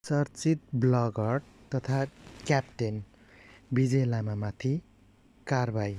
चर्चित ब्लगर तथा क्याप्टेन विजय लामामाथि कारबाही।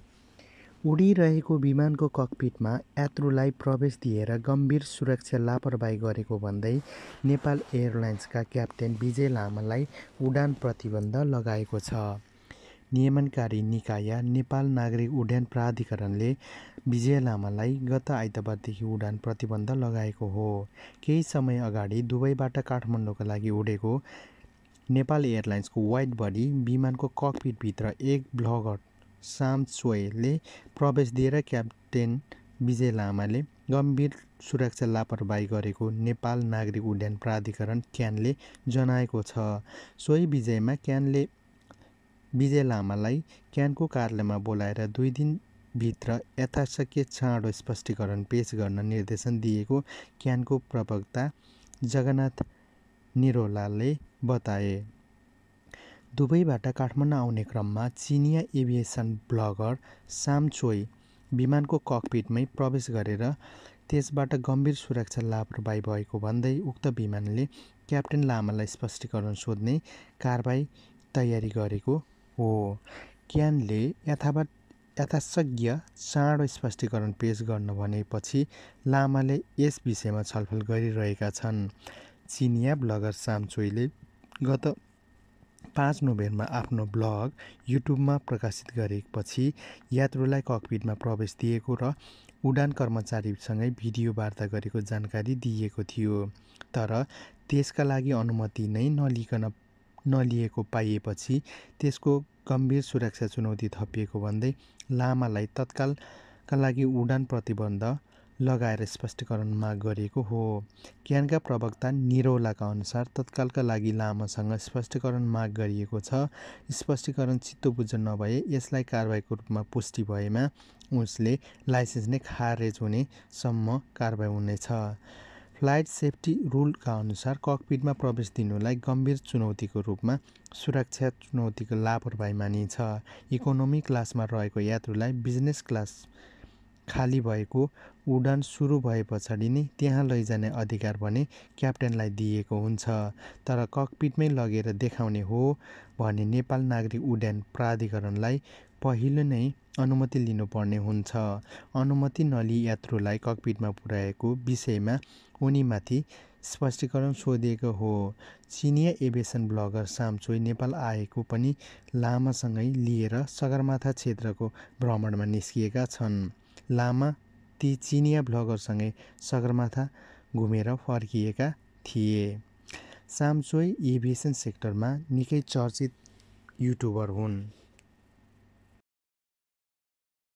उडिरहेको विमानको ककपिटमा यात्रुलाई प्रवेश दिएर गम्भीर सुरक्षा लापरवाही गरेको भन्दै नेपाल एयरलाइन्सका क्याप्टेन विजय लामालाई उडान प्रतिबन्ध लगाएको छ। नियमनकारी निकाय नेपाल नागरिक उड्डयन प्राधिकरणले विजय लामालाई गत आइतबारदेखि उडान प्रतिबन्ध लगाएको हो। केही समय अगाडि दुबईबाट काठमाडौँका लागि उडेको नेपाल एयरलाइन्सको वाइड बडी विमानको ककपिटभित्र एक ब्लगर साम चोयले प्रवेश दिएर क्याप्टेन विजय लामाले गम्भीर सुरक्षा लापरवाही गरेको नेपाल नागरिक उड्डयन प्राधिकरण क्यानले जनाएको छ। सोही विजयमा क्यानले विजय लामालाई क्यानको कार्यालयमा बोलाएर 2 दिनभित्र यथाशक्य चाँडो स्पष्टीकरण पेश गर्न निर्देशन दिएको क्यानको प्रवक्ता जगन्नाथ निरोलाले बताए। दुबईबाट काठमाडौँ आउने क्रममा चिनिया एभिएसन ब्लगर साम चोय विमानको ककपिटमै प्रवेश गरेर त्यसबाट गम्भीर सुरक्षा लापरवाही भएको भन्दै उक्त विमानले क्याप्टेन लामालाई स्पष्टीकरण सोध्ने कारबाही तयारी गरेको हो। क्यानले यथाशक्य चाँडो स्पष्टीकरण पेश गर्न भनेपछि लामाले यस विषयमा छलफल गरिरहेका छन्। चिनिया ब्लगर साम चोयले गत 5 नोभेम्बरमा आफ्नो ब्लग युट्युबमा प्रकाशित गरेपछि यात्रुलाई ककपिटमा प्रवेश दिएको र उडान कर्मचारीसँगै भिडियो वार्ता गरेको जानकारी दिएको थियो। तर त्यसका लागि अनुमति नै नलिएको पाइएपछि त्यसको गम्भीर सुरक्षा चुनौती थपिएको भन्दै लामालाई तत्कालका लागि उडान प्रतिबन्ध लगाएर स्पष्टीकरण माग गरिएको हो। क्यानका प्रवक्ता निरौलाका अनुसार तत्कालका लागि लामासँग स्पष्टीकरण माग गरिएको छ। स्पष्टीकरण चित्तबुझ नभए यसलाई कारबाहीको रूपमा पुष्टि भएमा उसले लाइसेन्स नै खारेज हुने सम्म कारबाही हुनेछ। फ्लाइट सेफ्टी रुलका अनुसार ककपिटमा प्रवेश दिनुलाई गम्भीर चुनौतीको रूपमा सुरक्षा चुनौतीको लापरवाही मानिन्छ। इकोनोमी क्लासमा रहेको यात्रुलाई बिजनेस क्लास खाली भएको उडान सुरु भए पछाडि नै त्यहाँ लैजाने अधिकार भने क्याप्टेनलाई दिएको हुन्छ। तर ककपिटमै लगेर देखाउने हो भने नेपाल नागरिक उड्डयन प्राधिकरणलाई पहिले नै अनुमति लिनुपर्ने हुन्छ। अनुमति नलिई यात्रुलाई ककपिटमा पुर्याएको विषयमा उनीमाथि स्पष्टीकरण सोधिएको हो। चिनिया एभिएसन ब्लगर साम चोय नेपाल आएको पनि लामासँगै लिएर सगरमाथा क्षेत्रको भ्रमणमा निस्किएका छन्। लामा ती चिनिया ब्लगरसँगै सगरमाथा घुमेर फर्किएका थिए। साम चोय एभिएसन सेक्टरमा निकै चर्चित युट्युबर हुन्।